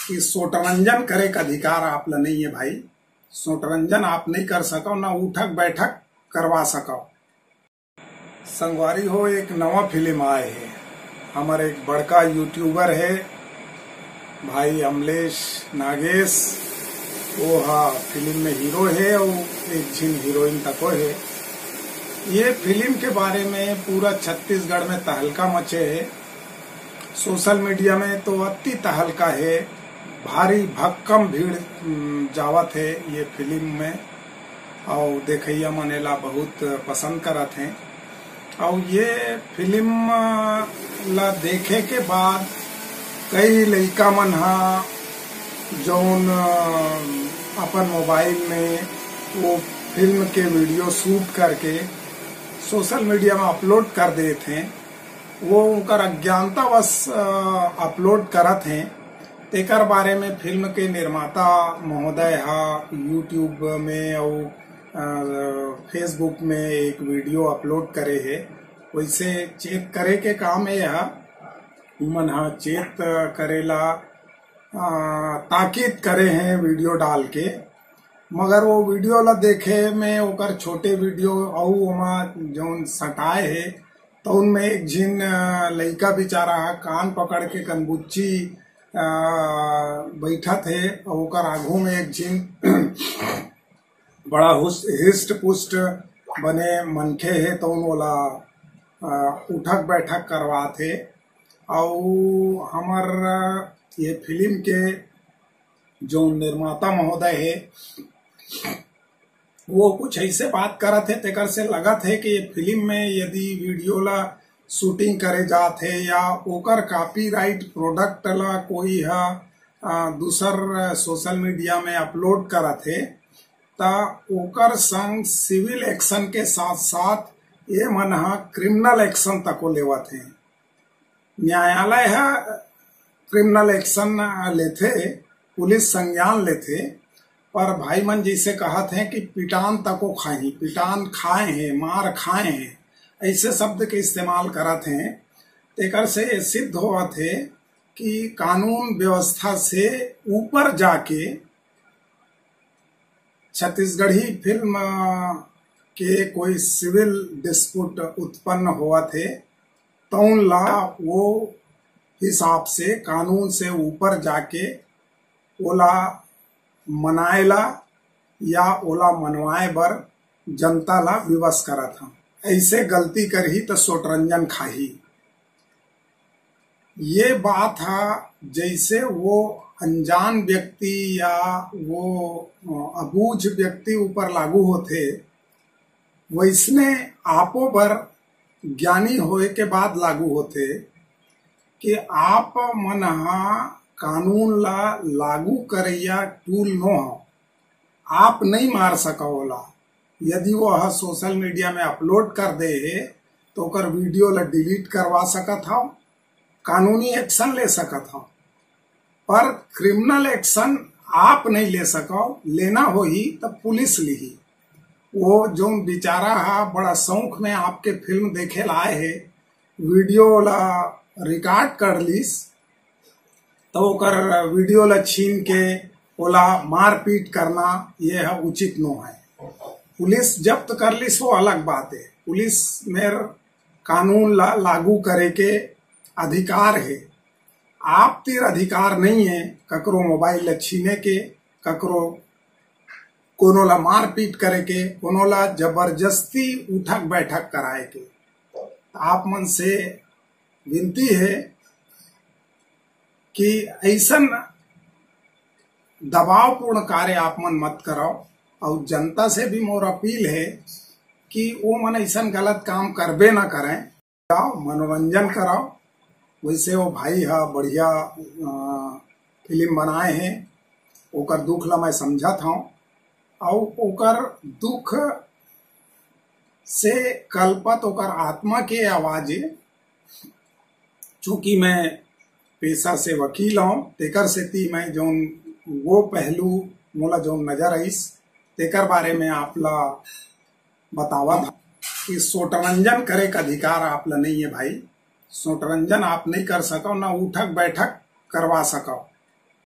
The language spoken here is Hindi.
कि सोटरंजन करे का अधिकार आप ला नहीं है भाई। सोटरंजन आप नहीं कर सको, ना उठक बैठक करवा सको। संगवारी हो, एक नवा फिल्म आए है। हमारे एक बड़का यूट्यूबर है भाई अमलेश नागेश, वो फिल्म में हीरो है और एक झिन हीरोइन तक है। ये फिल्म के बारे में पूरा छत्तीसगढ़ में तहलका मचे है। सोशल मीडिया में तो अति तहलका है, भारी भक्कम भीड़ जावत है ये फिल्म में, और देखैया मनेला बहुत पसंद करत हैं। और ये फिल्म ला देखे के बाद कई लड़का मन जौन अपन मोबाइल में वो फिल्म के वीडियो शूट करके सोशल मीडिया में अपलोड कर देते हैं। वो उनकर अज्ञानतावश अपलोड करत हैं। तेकर बारे में फिल्म के निर्माता महोदय यूट्यूब में और फेसबुक में एक वीडियो अपलोड करे है। वैसे चेक करे के काम है, उमन चेक करेला ताकीद करे हैं वीडियो डाल के, मगर वो वीडियो ला देखे में ओकर छोटे वीडियो और ओमा जौन सटाए है तो उनमें एक झिन लड़का बेचारा कान पकड़ के कनबुच्ची बैठा थे, और ओकर आगू में एक झिन बड़ा हिस्ट पुष्ट बने मनखे है तो उनला उठक बैठक करवा थे। और हमार ये फिल्म के जो निर्माता महोदय है वो कुछ ऐसे बात करत है, तेकर से लगत है कि ये फिल्म में यदि वीडियो ला शूटिंग करे जात है या ओकर कॉपीराइट प्रोडक्ट ला कोई दूसर सोशल मीडिया में अपलोड करत है ता ओकर संग सिविल एक्शन के साथ साथ ये मन क्रिमिनल एक्शन तक को लेवत है। न्यायालय क्रिमिनल एक्शन लेथे, पुलिस संज्ञान लेथे, पर भाई मन जैसे कहत हैं कि पिटान तको खाही, पिटान खाए हैं, मार खाए हैं, ऐसे शब्द के इस्तेमाल करत हैं। तेकर से सिद्ध होवत है कि कानून व्यवस्था से ऊपर जाके छत्तीसगढ़ी फिल्म के कोई सिविल डिस्प्यूट उत्पन्न हुआ थे तो ला वो हिसाब से कानून से ऊपर जाके ओला मनाएला या ओला मनवाए बर जनता ला विवश करत हम। ऐसे गलती करही तो सोटरंजन खाही। ये बात जैसे वो अनजान व्यक्ति या वो अबूझ व्यक्ति ऊपर लागू होते, वैसने आपो पर ज्ञानी होए के बाद लागू होते कि आप मन कानून ला लागू करैया टूल नो हो, आप नहीं मार सकोला। यदि वो सोशल मीडिया में अपलोड कर दे है तो ओकर वीडियो ला डिलीट करवा सकत हो, कानूनी एक्शन ले सकत हो, पर क्रिमिनल एक्शन आप नहीं ले सको। लेना हो ही तब पुलिस ली। वो जो बेचारा बड़ा शौक में आपके फिल्म देखे लाए है, वीडियो ला रिकॉर्ड कर लीस तो ओकर वीडियो ला छीन के ओला मारपीट करना ये उचित नो है। पुलिस जब्त कर लीस वो अलग बात है, पुलिस में कानून ला लागू करे के अधिकार है। आप तीर अधिकार नहीं है ककरो मोबाइल ला छीने के, ककरो कोनो ला मारपीट करे के, कोनो ला जबरदस्ती उठक बैठक कराए के। आप मन से विनती है कि ऐसा दबावपूर्ण कार्य आप मन मत कराओ। और जनता से भी मोर अपील है कि वो मन ऐसा गलत काम करबे ना करें, मनोरंजन कराओ। वैसे वो भाई बढ़िया फिल्म बनाए हैं, ओकर दुख ला मैं समझत हूँ, और ओकर दुख से कल्पत ओकर आत्मा के आवाज है। चूंकि मैं पेशा से वकील हूँ, तेकर से ती मैं जो वो पहलू मोला जो नजर आईस तेकर बारे में आप ला बतावा था कि सोटरंजन करे का अधिकार आप ला नहीं है भाई। सोटरंजन आप नहीं कर सको, ना उठक बैठक करवा सको।